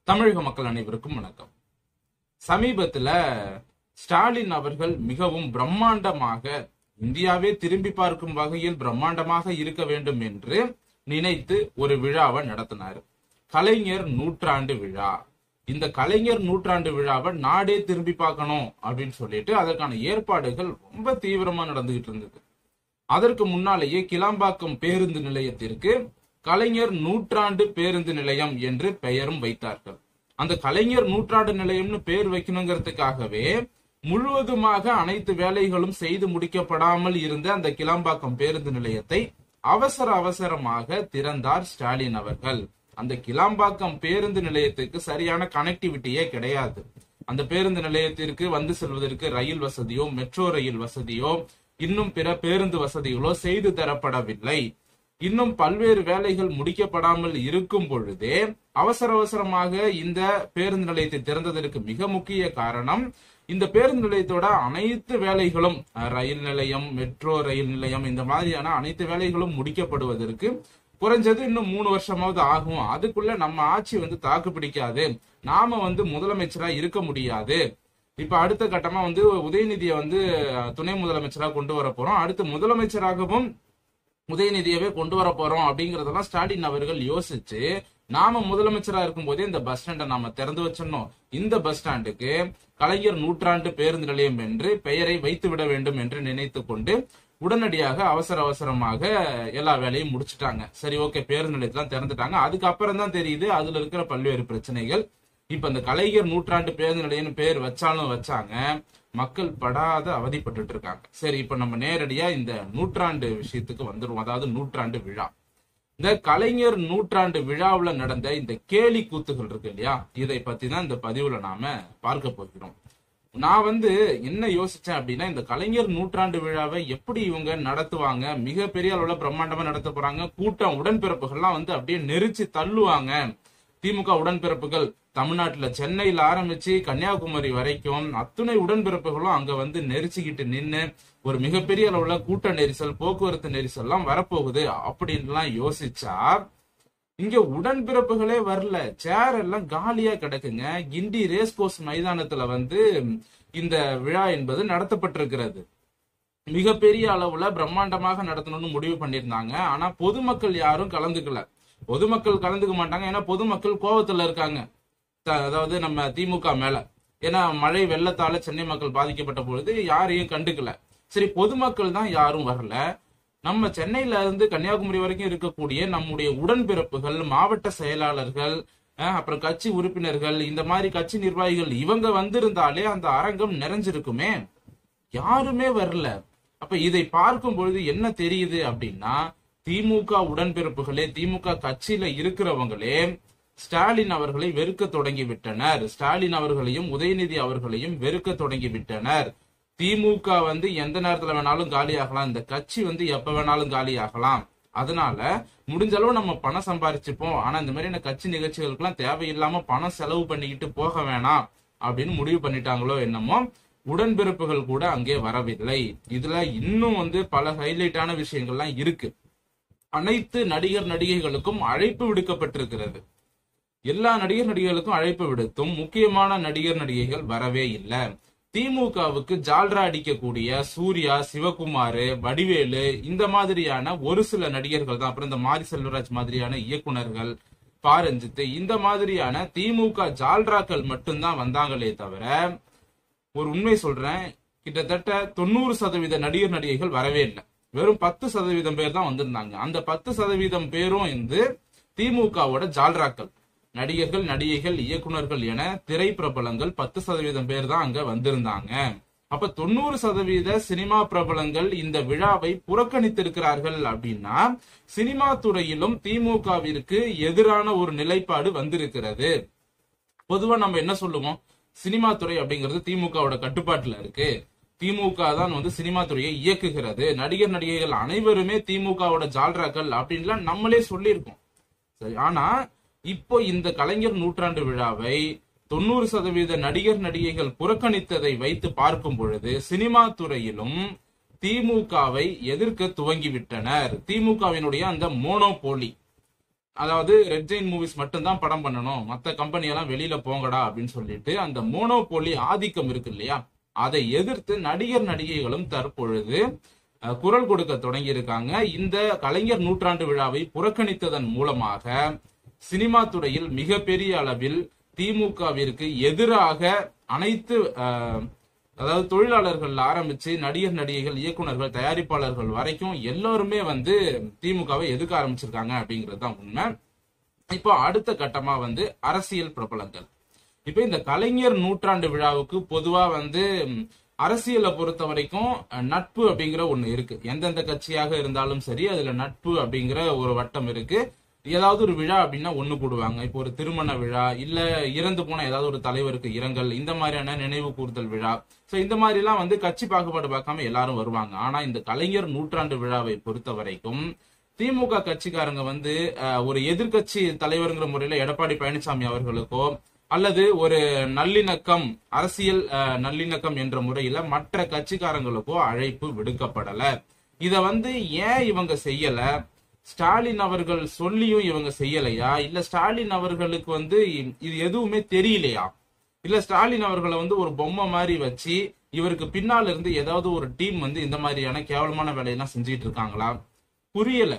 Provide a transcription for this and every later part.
தமிழக மக்கள் அனைவருக்கும் வணக்கம். சமீபத்துல ஸ்டாலின் அவர்கள் மிகவும் பிரம்மாண்டமாக இந்தியாவே திரும்பி பார்க்கும் வகையில் பிரம்மாண்டமாக இருக்க வேண்டும் என்று நினைத்து ஒரு விழாவை நடத்தினார். கலைஞர் நூற்றாண்டு விழா. இந்த கலைஞர் நூற்றாண்டு விழாவை நாடே திரும்பி பார்க்கணும் அப்படின்னு சொல்லிட்டு அதற்கான ஏற்பாடுகள் ரொம்ப தீவிரமா நடந்துகிட்டு இருந்தது. அதற்கு முன்னாலேயே கிளாம்பாக்கம் பேருந்து நிலையத்திற்கு கலைஞர் நூற்றாண்டு பேருந்து நிலையம் என்று பெயரும் வைத்தார்கள். அந்த கலைஞர் நூற்றாண்டு நிலையம்னு பேர் வைக்கணுங்கிறதுக்காகவே முழுவதுமாக அனைத்து வேலைகளும் செய்து முடிக்கப்படாமல் இருந்த அந்த கிளாம்பாக்கம் பேருந்து நிலையத்தை அவசரமாக திறந்தார் ஸ்டாலின் அவர்கள். அந்த கிளாம்பாக்கம் பேருந்து நிலையத்துக்கு சரியான கனெக்டிவிட்டியே கிடையாது. அந்த பேருந்து நிலையத்திற்கு வந்து செல்வதற்கு ரயில் வசதியோ மெட்ரோ ரயில் வசதியோ இன்னும் பிற பேருந்து வசதிகளோ செய்து தரப்படவில்லை. இன்னும் பல்வேறு வேலைகள் முடிக்கப்படாமல் இருக்கும் பொழுதே அவசரமாக இந்த பேருந்து நிலையத்தை திறந்ததற்கு மிக முக்கிய காரணம், இந்த பேருந்து நிலையத்தோட அனைத்து வேலைகளும் ரயில் நிலையம் மெட்ரோ ரயில் நிலையம் இந்த மாதிரியான அனைத்து வேலைகளும் முடிக்கப்படுவதற்கு குறைஞ்சது இன்னும் 3 வருஷமாவது ஆகும். அதுக்குள்ள நம்ம ஆட்சி தாக்கு பிடிக்காது, நாம முதலமைச்சரா இருக்க முடியாது. இப்ப அடுத்த கட்டமா உதயநிதியை துணை முதலமைச்சராக கொண்டு வர போறோம், அடுத்து முதலமைச்சராகவும் உதயநிதியவே கொண்டு வர போறோம் அப்படிங்கறதெல்லாம் ஸ்டாலின் அவர்கள் யோசிச்சு, நாம முதலமைச்சரா இருக்கும் போதே இந்த பஸ் ஸ்டாண்டை நாம திறந்து வச்சிடணும், இந்த பஸ் ஸ்டாண்டுக்கு கலைஞர் நூற்றாண்டு பேருந்து நிலையம் என்று பெயரை வைத்து விட வேண்டும் என்று நினைத்து கொண்டு உடனடியாக அவசரமாக எல்லா வேலையும் முடிச்சுட்டாங்க. சரி, ஓகே, பேருந்து நிலையத்தான் திறந்துட்டாங்க. அதுக்கப்புறம் தான் தெரியுது அதுல இருக்கிற பல்வேறு பிரச்சனைகள். இப்ப இந்த கலைஞர் நூற்றாண்டு பேருந்து நிலையம் பேர் வச்சாலும் வச்சாங்க, மக்கள் படாத அவதிப்பட்டு இருக்காங்க. சரி, இப்ப நம்ம நேரடியா இந்த நூற்றாண்டு விஷயத்துக்கு வந்துருவோம். அதாவது நூற்றாண்டு விழா. இந்த கலைஞர் நூற்றாண்டு விழாவுல நடந்த இந்த கேலி கூத்துகள் இருக்கு இல்லையா, இதை பத்தி தான் இந்த பதிவுல நாம பார்க்க போகிறோம். நான் என்ன யோசிச்சேன் அப்படின்னா, இந்த கலைஞர் நூற்றாண்டு விழாவை எப்படி இவங்க நடத்துவாங்க, மிகப்பெரிய அளவுல பிரம்மாண்டமா நடத்த போறாங்க, கூட்டம் உடன்பிறப்புகள்லாம் அப்படியே நெரிச்சு தள்ளுவாங்க. திமுக உடன்பிறப்புகள் தமிழ்நாட்டுல சென்னையில ஆரம்பிச்சு கன்னியாகுமரி வரைக்கும் அத்துணை உடன்பிறப்புகளும் அங்க நெரிச்சுக்கிட்டு நின்று ஒரு மிகப்பெரிய அளவுல கூட்ட நெரிசல் போக்குவரத்து நெரிசல் எல்லாம் வரப்போகுது அப்படின்லாம் யோசிச்சா, இங்க உடன்பிறப்புகளே வரல, சேர் எல்லாம் காலியா கிடக்குங்க. கிண்டி ரேஸ்கோர்ஸ் மைதானத்துல இந்த விழா என்பது நடத்தப்பட்டிருக்கிறது. மிகப்பெரிய அளவுல பிரம்மாண்டமாக நடத்தணும்னு முடிவு பண்ணியிருந்தாங்க. ஆனா பொதுமக்கள் யாரும் கலந்துக்கல. பொதுமக்கள் கலந்துக்க மாட்டாங்க, ஏன்னா பொதுமக்கள் கோபத்துல இருக்காங்க, அதாவது நம்ம திமுக மேல. ஏன்னா மழை வெள்ளத்தால சென்னை மக்கள் பாதிக்கப்பட்ட பொழுது யாரையும் கண்டுக்கல. சரி, பொதுமக்கள் தான் யாரும் வரல. நம்ம சென்னையில இருந்து கன்னியாகுமரி வரைக்கும் இருக்கக்கூடிய நம்முடைய உடன்பிறப்புகள், மாவட்ட செயலாளர்கள், அப்புறம் கட்சி உறுப்பினர்கள், இந்த மாதிரி கட்சி நிர்வாகிகள் இவங்க வந்திருந்தாலே அந்த அரங்கம் நிறைஞ்சிருக்குமே. யாருமே வரல. அப்ப இதை பார்க்கும் பொழுது என்ன தெரியுது அப்படின்னா, திமுக உடன்பிறப்புகளே, திமுக கட்சியில இருக்கிறவங்களே ஸ்டாலின் அவர்களை வெறுக்க தொடங்கி விட்டனர். ஸ்டாலின் அவர்களையும் உதயநிதி அவர்களையும் வெறுக்க தொடங்கி விட்டனர். திமுக எந்த நேரத்துல வேணாலும் காலியாகலாம், இந்த கட்சி எப்ப வேணாலும் காலியாகலாம். அதனால முடிஞ்ச அளவு நம்ம பணம் சம்பாரிச்சுப்போம், ஆனா இந்த மாதிரியான கட்சி நிகழ்ச்சிகளுக்கு எல்லாம் தேவையில்லாம பணம் செலவு பண்ணிக்கிட்டு போக வேணாம் அப்படின்னு முடிவு பண்ணிட்டாங்களோ என்னமோ. உடன்பிறப்புகள் கூட அங்கே வரவில்லை. இதுல இன்னும் பல ஹைலைட்டான விஷயங்கள்லாம் இருக்கு. அனைத்து நடிகர் நடிகைகளுக்கும் அழைப்பு விடுக்கப்பட்டிருக்கிறது. எல்லா நடிகர் நடிகைகளுக்கும் அழைப்பு விடுத்தும் முக்கியமான நடிகர் நடிகைகள் வரவே இல்லை. திமுகவுக்கு ஜால்ரா அடிக்கக்கூடிய சூர்யா, சிவகுமார், வடிவேலு இந்த மாதிரியான ஒரு சில நடிகர்கள் தான், அப்புறம் இந்த மாரி செல்வராஜ் மாதிரியான இயக்குனர்கள், பாரஞ்சித், இந்த மாதிரியான திமுக ஜால்ராக்கள் மட்டும்தான் வந்தாங்களே தவிர, ஒரு உண்மை சொல்றேன், கிட்டத்தட்ட 90% நடிகர் நடிகைகள் வரவே இல்லை. வெறும் 10% பேர் தான் வந்திருந்தாங்க. அந்த 10% பேரும் திமுகவோட ஜால்ராக்கள், நடிகர்கள், நடிகைகள், இயக்குனர்கள் என திரை பிரபலங்கள் 10% பேர் தான் அங்க வந்திருந்தாங்க. அப்ப 90% சினிமா பிரபலங்கள் இந்த விழாவை புறக்கணித்திருக்கிறார்கள் அப்படின்னா, சினிமா துறையிலும் திமுகவிற்கு எதிரான ஒரு நிலைப்பாடு வந்திருக்கிறது. பொதுவா நம்ம என்ன சொல்லுவோம், சினிமா துறை அப்படிங்கிறது திமுகவோட கட்டுப்பாட்டுல இருக்கு, திமுக தான் சினிமா துறையை இயக்குகிறது, நடிகர் நடிகைகள் அனைவருமே திமுகவோட ஜால்ராக்கள் அப்படின்லாம் நம்மளே சொல்லியிருக்கோம். சரி, ஆனா இப்போ இந்த கலைஞர் நூற்றாண்டு விழாவை 90% நடிகர் நடிகைகள் புறக்கணித்ததை வைத்து பார்க்கும் பொழுது சினிமா துறையிலும் திமுகவை எதிர்க்க துவங்கிவிட்டனர். திமுகவினுடைய அந்த மோனோபோலி, அதாவது ரெட் ஜெயின் மூவிஸ் மட்டும் தான் படம் பண்ணணும், மத்த கம்பெனி எல்லாம் வெளியில போங்கடா அப்படின்னு சொல்லிட்டு அந்த மோனோபோலி ஆதிக்கம் இருக்கு இல்லையா, அதை எதிர்த்து நடிகர் நடிகைகளும் தற்பொழுது குரல் கொடுக்க தொடங்கி இருக்காங்க. இந்த கலைஞர் நூற்றாண்டு விழாவை புறக்கணித்ததன் மூலமாக சினிமா துறையில் மிகப்பெரிய அளவில் திமுகவிற்கு எதிராக அனைத்து அதாவது தொழிலாளர்கள் ஆரம்பிச்சு நடிகர் நடிகைகள், இயக்குனர்கள், தயாரிப்பாளர்கள் வரைக்கும் எல்லாருமே வந்து திமுகவை எதிர்க்க ஆரம்பிச்சிருக்காங்க அப்படிங்கிறது தான் உண்மை. இப்போ அடுத்த கட்டமா வந்து அரசியல் பிரபலங்கள். இப்ப இந்த கலைஞர் நூற்றாண்டு விழாவுக்கு பொதுவா வந்து அரசியலை பொறுத்த வரைக்கும் நட்பு அப்படிங்கிற ஒண்ணு இருக்கு. எந்தெந்த கட்சியாக இருந்தாலும் சரி, அதுல நட்பு அப்படிங்கிற ஒரு வட்டம் இருக்கு. ஏதாவது ஒரு விழா அப்படின்னா ஒண்ணு கூடுவாங்க. இப்போ ஒரு திருமண விழா, இல்ல இறந்து போன ஏதாவது ஒரு தலைவருக்கு இரங்கல், இந்த மாதிரியான நினைவு கூறுதல் விழா, சோ இந்த மாதிரி எல்லாம் வந்து கட்சி பாகுபாடு பார்க்காம எல்லாரும் வருவாங்க. ஆனா இந்த கலைஞர் நூற்றாண்டு விழாவை பொறுத்த வரைக்கும் திமுக கட்சிக்காரங்க வந்து ஒரு எதிர்கட்சி தலைவர்ங்கிற முறையில எடப்பாடி பழனிசாமி அவர்களுக்கோ அல்லது ஒரு நல்லிணக்கம், அரசியல் நல்லிணக்கம் என்ற முறையில மற்ற கட்சிக்காரங்களுக்கோ அழைப்பு விடுக்கப்படல. இத வந்து ஏன் இவங்க செய்யல? ஸ்டாலின் அவர்கள் சொல்லியும் இவங்க செய்யலையா? இல்ல ஸ்டாலின் அவர்களுக்கு வந்து இது எதுவுமே தெரியலையா? இல்ல ஸ்டாலின் அவர்களை வந்து ஒரு பொம்மை மாதிரி வச்சு இவருக்கு பின்னால இருந்து ஏதாவது ஒரு டீம் வந்து இந்த மாதிரியான கேவலமான வேலையெல்லாம் செஞ்சுட்டு இருக்காங்களா? புரியல.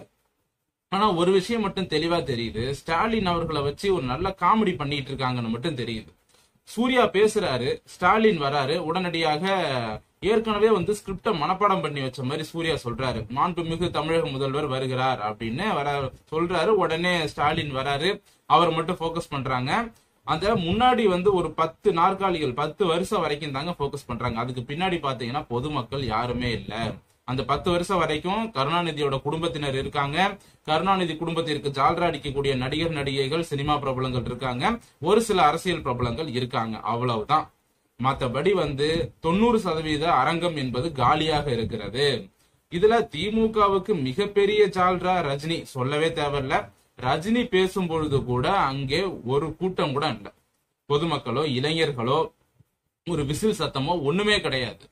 ஆனா ஒரு விஷயம் மட்டும் தெளிவா தெரியுது, ஸ்டாலின் அவர்களை வச்சு ஒரு நல்ல காமெடி பண்ணிட்டு இருக்காங்கன்னு மட்டும் தெரியுது. சூர்யா பேசுறாரு, ஸ்டாலின் வராரு, உடனடியாக ஏற்கனவே வந்து ஸ்கிரிப்ட மனப்பாடம் பண்ணி வச்ச மாதிரி சூர்யா சொல்றாரு, மாண்புமிகு தமிழக முதல்வர் வருகிறார் அப்படின்னு சொல்றாரு. உடனே ஸ்டாலின் வராரு, அவர் மட்டும் போக்கஸ் பண்றாங்க. அந்த முன்னாடி வந்து ஒரு 10 நாற்காலிகள் 10 வருஷம் வரைக்கும் தாங்க போக்கஸ் பண்றாங்க. அதுக்கு பின்னாடி பாத்தீங்கன்னா பொதுமக்கள் யாருமே இல்ல. அந்த 10 வருஷம் வரைக்கும் கருணாநிதியோட குடும்பத்தினர் இருக்காங்க. கருணாநிதி குடும்பத்திற்கு ஜால்ரா அடிக்கக்கூடிய நடிகர் நடிகைகள், சினிமா பிரபலங்கள் இருக்காங்க. ஒரு சில அரசியல் பிரபலங்கள் இருக்காங்க, அவ்வளவுதான். மற்றபடி வந்து 90% அரங்கம் என்பது காலியாக இருக்கிறது. இதுல திமுகவுக்கு மிகப்பெரிய ஜால்ரா ரஜினி, சொல்லவே தேவையில்ல. ரஜினி பேசும் பொழுது கூட அங்கே ஒரு கூட்டம் கூட இல்ல. பொதுமக்களோ இளைஞர்களோ ஒரு விசில் சத்தமோ ஒண்ணுமே கிடையாது.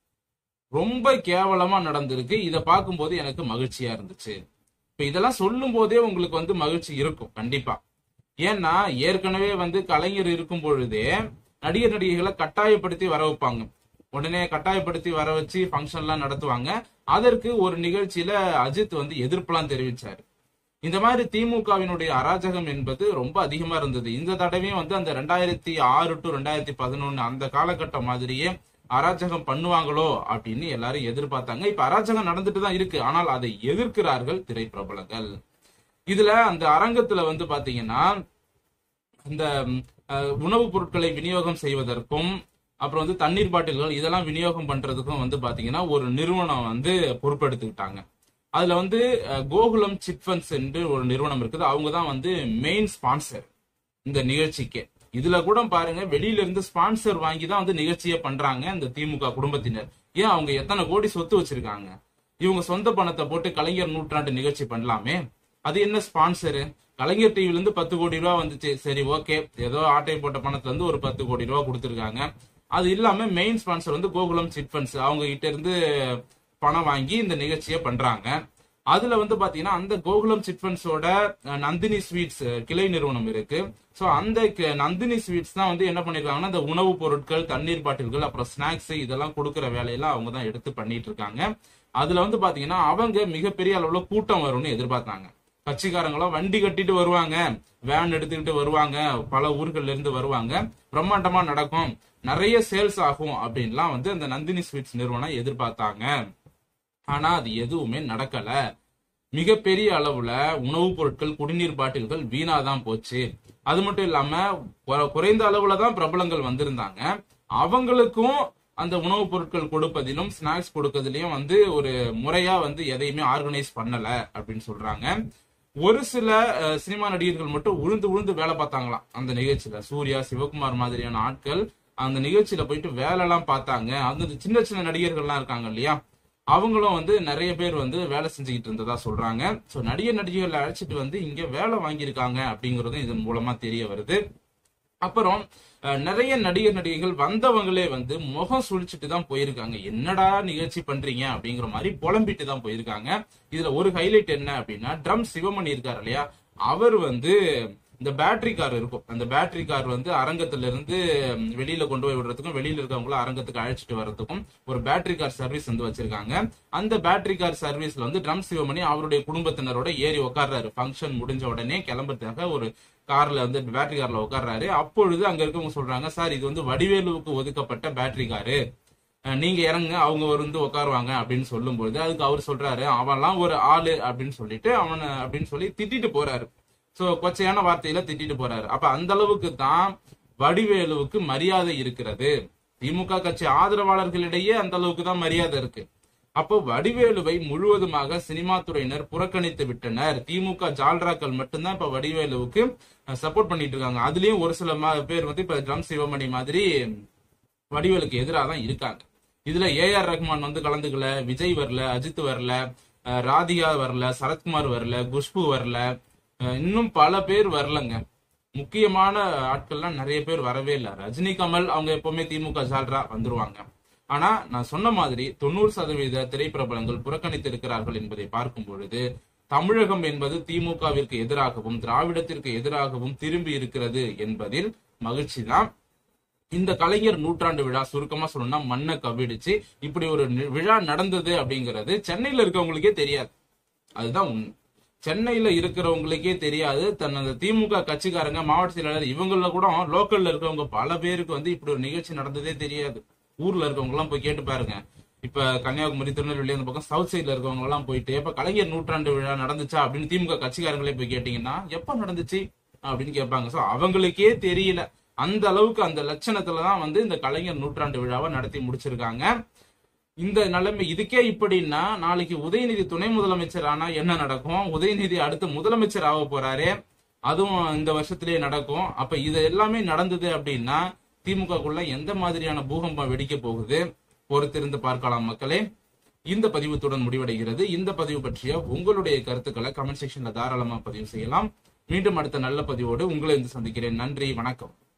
ரொம்ப கேவலமா நடந்திருக்கு. இத பார்க்கும்போது எனக்கு மகிழ்ச்சியா இருந்துச்சு. இப்ப இதெல்லாம் சொல்லும் போதே உங்களுக்கு வந்து மகிழ்ச்சி இருக்கும் கண்டிப்பா. ஏன்னா ஏற்கனவே வந்து கலைஞர் இருக்கும் பொழுதே நடிகர் நடிகைகளை கட்டாயப்படுத்தி வர வைப்பாங்க. உடனே கட்டாயப்படுத்தி வர வச்சு ஃபங்க்ஷன் எல்லாம் நடத்துவாங்க. அதற்கு ஒரு நிகழ்ச்சியில அஜித் வந்து எதிர்ப்புலாம் தெரிவிச்சாரு. இந்த மாதிரி திமுகவினுடைய அராஜகம் என்பது ரொம்ப அதிகமா இருந்தது. இந்த தடவையும் வந்து அந்த 2006 to 2011 அந்த காலகட்டம் மாதிரியே அராஜகம் பண்ணுவாங்களோ அப்படின்னு எல்லாரும் எதிர்பார்த்தாங்க. இப்ப அராஜகம் நடந்துட்டு தான் இருக்கு. ஆனால் அதை எதிர்க்கிறார்கள் திரைப்பிரபலங்கள். இதுல அந்த அரங்கத்துல வந்து பாத்தீங்கன்னா இந்த உணவுப் பொருட்களை விநியோகம் செய்வதற்கும் அப்புறம் வந்து தண்ணீர் பாட்டில்கள் இதெல்லாம் விநியோகம் பண்றதுக்கும் வந்து பாத்தீங்கன்னா ஒரு நிறுவனம் வந்து பொறுப்பெடுத்துக்கிட்டாங்க. அதுல வந்து கோகுலம் சிட் ஃபண்ட்ஸ் என்று ஒரு நிறுவனம் இருக்குது. அவங்க தான் வந்து மெயின் ஸ்பான்சர் இந்த நிகழ்ச்சிக்கு. இதுல கூட பாருங்க, வெளியில இருந்து ஸ்பான்சர் வாங்கி தான் வந்து நிகழ்ச்சியை பண்றாங்க இந்த திமுக குடும்பத்தினர். ஏன் அவங்க எத்தனை கோடி சொத்து வச்சிருக்காங்க? இவங்க சொந்த பணத்தை போட்டு கலைஞர் நூற்றாண்டு நிகழ்ச்சி பண்ணலாமே. அது என்ன ஸ்பான்சரு? கலைஞர் டிவில இருந்து 10 கோடி ரூபாய் வந்துச்சு, சரி ஓகே, ஏதோ ஆட்டை போட்ட பணத்துல இருந்து ஒரு 10 கோடி ரூபாய் கொடுத்துருக்காங்க. அது இல்லாம மெயின் ஸ்பான்சர் வந்து கோகுலம் சிட் ஃபண்ட்ஸ், அவங்க கிட்ட இருந்து பணம் வாங்கி இந்த நிகழ்ச்சியை பண்றாங்க. அதுல வந்து பாத்தீங்கன்னா அந்த கோகுலம் சிட் ஃபண்ட்ஸோட நந்தினி ஸ்வீட்ஸ் கிளை நிறுவனம் இருக்கு. சோ அந்த நந்தினி ஸ்வீட்ஸ் தான் வந்து என்ன பண்ணிருக்காங்கன்னா இந்த உணவுப் பொருட்கள், தண்ணீர் பாட்டில்கள், அப்புறம் ஸ்நாக்ஸ் இதெல்லாம் கொடுக்கற வேலையெல்லாம் அவங்க தான் எடுத்து பண்ணிட்டு இருக்காங்க. அதுல வந்து பாத்தீங்கன்னா அவங்க மிகப்பெரிய அளவுல கூட்டம் வரும்னு எதிர்பார்த்தாங்க. கட்சிக்காரங்களும் வண்டி கட்டிட்டு வருவாங்க, வேன் எடுத்துக்கிட்டு வருவாங்க, பல ஊர்கள்ல இருந்து வருவாங்க, பிரம்மாண்டமா நடக்கும், நிறைய சேல்ஸ் ஆகும் அப்படின்லாம் வந்து அந்த நந்தினி ஸ்வீட்ஸ் நிறுவனம் எதிர்பார்த்தாங்க. ஆனா அது எதுவுமே நடக்கல. மிகப்பெரிய அளவுல உணவுப் பொருட்கள், குடிநீர் பாட்டில்கள் வீணாதான் போச்சு. அது மட்டும் இல்லாம குறைந்த அளவுல தான் பிரபலங்கள் வந்திருந்தாங்க. அவங்களுக்கும் அந்த உணவுப் பொருட்கள் கொடுப்பதிலும் ஸ்நாக்ஸ் கொடுக்கறதுலயும் வந்து ஒரு முறையா வந்து எதையுமே ஆர்கனைஸ் பண்ணல அப்படின்னு சொல்றாங்க. ஒரு சில சினிமா நடிகர்கள் மட்டும் உழுந்து வேலை பார்த்தாங்களாம் அந்த நிகழ்ச்சியில. சூர்யா, சிவகுமார் மாதிரியான ஆட்கள் அந்த நிகழ்ச்சியில போயிட்டு வேலை எல்லாம் பார்த்தாங்க. அந்த சின்ன சின்ன நடிகர்கள்லாம் இருக்காங்க இல்லையா, அவங்களும் வந்து நிறைய பேர் வந்து வேலை செஞ்சுக்கிட்டு இருந்ததா சொல்றாங்க. சோ நடிகர் நடிகைகளை அழைச்சிட்டு வந்து இங்க வேலை வாங்கியிருக்காங்க அப்படிங்கறதும் இதன் மூலமா தெரிய வருது. அப்புறம் நிறைய நடிகர் நடிகைகள் வந்தவங்களே வந்து முகம் சுழிச்சிட்டு தான் போயிருக்காங்க. என்னடா நிகழ்ச்சி பண்றீங்க அப்படிங்கிற மாதிரி புலம்பிட்டு தான் போயிருக்காங்க. இதுல ஒரு ஹைலைட் என்ன அப்படின்னா, ட்ரம் சிவமணி இருக்காரு இல்லையா, அவர் வந்து இந்த பேட்டரி கார் இருக்கும், அந்த பேட்டரி கார் வந்து அரங்கத்துல இருந்து வெளியில கொண்டு போய் விடுறதுக்கும் வெளியில இருக்கவங்கள அரங்கத்துக்கு அழைச்சிட்டு வர்றதுக்கும் ஒரு பேட்டரி கார் சர்வீஸ் வந்து வச்சிருக்காங்க. அந்த பேட்டரி கார் சர்வீஸ்ல வந்து ட்ரம் சிவமணி அவருடைய குடும்பத்தினரோட ஏறி உட்கார்றாரு. ஃபங்க்ஷன் முடிஞ்ச உடனே கிளம்புறதுக்காக ஒரு கார்ல வந்து பேட்டரி கார்ல உட்கார்றாரு. அப்பொழுது அங்க இருக்கவங்க சொல்றாங்க, சார் இது வந்து வடிவேலுவுக்கு ஒதுக்கப்பட்ட பேட்டரி காரு, நீங்க இறங்க, அவங்க வந்து உட்காருவாங்க அப்படின்னு சொல்லும் பொழுது அதுக்கு அவர் சொல்றாரு, அவன்லாம் ஒரு ஆளு அப்படின்னு சொல்லிட்டு அவனை அப்படின்னு சொல்லி திட்டிட்டு போறாரு. சோ கொச்சையான வார்த்தையில திட்டிட்டு போறாரு. அப்ப அந்த அளவுக்கு தான் வடிவேலுவுக்கு மரியாதை இருக்கிறது. திமுக கட்சி ஆதரவாளர்களிடையே அந்த அளவுக்கு தான் மரியாதை இருக்கு. அப்போ வடிவேலுவை முழுவதுமாக சினிமா துறையினர் புறக்கணித்து விட்டனர். திமுக ஜால்ராக்கள் மட்டும்தான் இப்ப வடிவேலுவுக்கு சப்போர்ட் பண்ணிட்டு இருக்காங்க. அதுலயும் ஒரு சில பேர் வந்து இப்ப ட்ரம் சிவமணி மாதிரி வடிவேலுக்கு எதிராக தான் இருக்காங்க. இதுல ஏஆர் ரஹ்மான் வந்து கலந்துக்கல, விஜய் வரல, அஜித் வரல, ராதிகா வரல, சரத்குமார் வரல, குஷ்பு வரல, இன்னும் பல பேர் வரலங்க. முக்கியமான ஆட்கள்லாம் நிறைய பேர் வரவே இல்லை. ரஜினி கமல் அவங்க எப்பவுமே திமுக ஜால்ரா வந்துருவாங்க. ஆனா நான் சொன்ன மாதிரி 90% திரைப்பிரபலங்கள் புறக்கணித்து இருக்கிறார்கள் என்பதை பார்க்கும் பொழுது தமிழகம் என்பது திமுகவிற்கு எதிராகவும் திராவிடத்திற்கு எதிராகவும் திரும்பி இருக்கிறது என்பதில் மகிழ்ச்சி தான். இந்த கலைஞர் நூற்றாண்டு விழா சுருக்கமா சொல்லணும்னா மண்ணை கவிடிச்சு இப்படி ஒரு விழா நடந்தது அப்படிங்கிறது சென்னையில இருக்கவங்களுக்கே தெரியாது. அதுதான் உண்மை. சென்னையில இருக்கிறவங்களுக்கே தெரியாது. தன்னது திமுக கட்சிக்காரங்க, மாவட்ட செயலாளர், இவங்கள கூட லோக்கல்ல இருக்கவங்க பல பேருக்கு வந்து இப்படி ஒரு நிகழ்ச்சி நடந்ததே தெரியாது. ஊர்ல இருக்கவங்க எல்லாம் போய் கேட்டு பாருங்க. இப்ப கன்னியாகுமரி, திருநெல்வேலி அந்த பக்கம் சவுத் சைட்ல இருக்கவங்க எல்லாம் போயிட்டு எப்ப கலைஞர் நூற்றாண்டு விழா நடந்துச்சா அப்படின்னு திமுக கட்சிக்காரங்களே போய் கேட்டீங்கன்னா எப்ப நடந்துச்சு அப்படின்னு கேட்பாங்க. சோ அவங்களுக்கே தெரியல. அந்த அளவுக்கு அந்த லட்சணத்துலதான் வந்து இந்த கலைஞர் நூற்றாண்டு விழாவை நடத்தி முடிச்சிருக்காங்க. இந்த நிலைமை இதுக்கே இப்படின்னா நாளைக்கு உதயநிதி துணை முதலமைச்சர் ஆனா என்ன நடக்கும்? உதயநிதி அடுத்து முதலமைச்சர் ஆக போறாரு, அதுவும் இந்த வருஷத்திலேயே நடக்கும். அப்ப இது எல்லாமே நடந்தது அப்படின்னா திமுகக்குள்ள எந்த மாதிரியான பூகம்பம் வெடிக்க போகுது? பொறுத்திருந்து பார்க்கலாம் மக்களே. இந்த பதிவுத்துடன் முடிவடைகிறது. இந்த பதிவு பற்றிய உங்களுடைய கருத்துக்களை கமெண்ட் செக்ஷன்ல தாராளமா பதிவு செய்யலாம். மீண்டும் அடுத்த நல்ல பதிவோடு உங்களை சந்திக்கிறேன். நன்றி, வணக்கம்.